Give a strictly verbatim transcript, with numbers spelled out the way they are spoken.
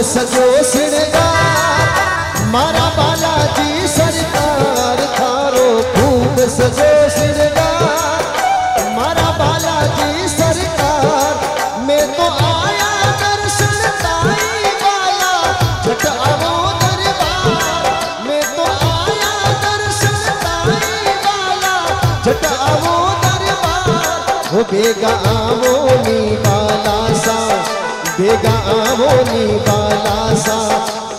सजो श्रृंगार मारा बालाजी सरकार थारो खूब सजो श्रृंगार मारा बालाजी सरकार। मैं तो आया दर्शन ताई वाला झट आवो दरबार। मैं तो आया दर्शन ताई वाला झट आवो दरबार। हो बेगा आवो नी बाला सा बेगा आवो नी बाला सा